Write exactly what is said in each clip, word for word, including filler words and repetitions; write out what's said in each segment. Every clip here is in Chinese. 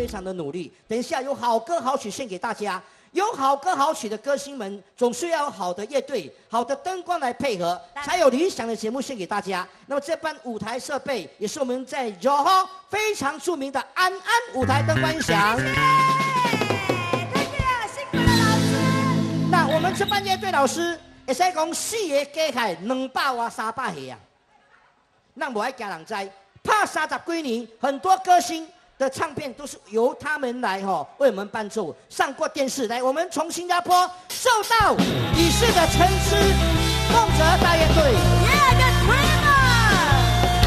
非常的努力。等一下有好歌好曲献给大家。有好歌好曲的歌星们，总是要有好的乐队、好的灯光来配合，才有理想的节目献给大家。那么这班舞台设备也是我们在 Johor 非常著名的安安舞台灯光音响。谢谢， 太对了，辛苦了老师。 那我们这班乐队老师，会使讲四个加起来两百哇三百岁啊，那无爱惊人知，拍三十几年，很多歌星的唱片都是由他们来哈、哦、为我们伴奏，上过电视。来，我们从新加坡受到以示的陈诗孟哲大乐队。 Yeah, the Dreamer。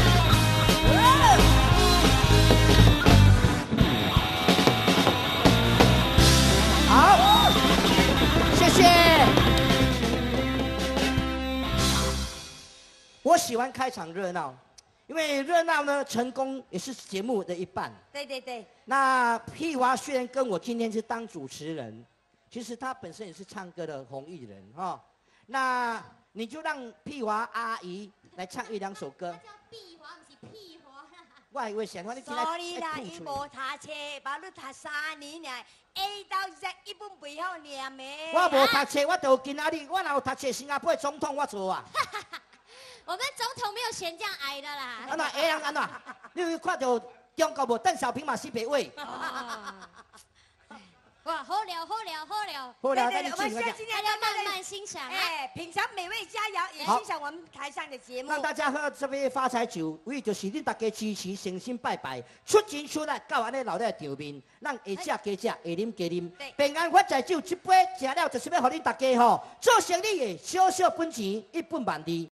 好，谢谢。我喜欢开场热闹。因为热闹呢，成功也是节目的一半。 对对对。 那屁娃虽然跟我今天是当主持人，其实他本身也是唱歌的红艺人哈、哦。那你就让屁娃阿姨来唱一两首歌。 叫屁娃，不是屁娃。 我还会想，我你起来。 Sorry 啦，伊无读册，把你读三年尔 ，A 到 Z 一本袂晓念的。 我无读册，我就今仔日，我若有读册，新加坡的总统我做啊。 我们总统没有选这样矮的啦。 安怎矮人安怎？你有看到中国无？邓小平嘛是北位。 哇，好聊好聊好聊。 好聊， 对对，我们现在今天大家慢慢欣赏。 哎，品尝美味佳肴，也欣赏我们台上的节目。 让大家喝这杯发财酒，为就是恁大家支持，诚心拜拜，出钱出力，到安尼留在场面，咱会食加食，会啉加啉。平安发财酒一杯，食了就是要互恁大家吼做生意的小小本钱一本万利。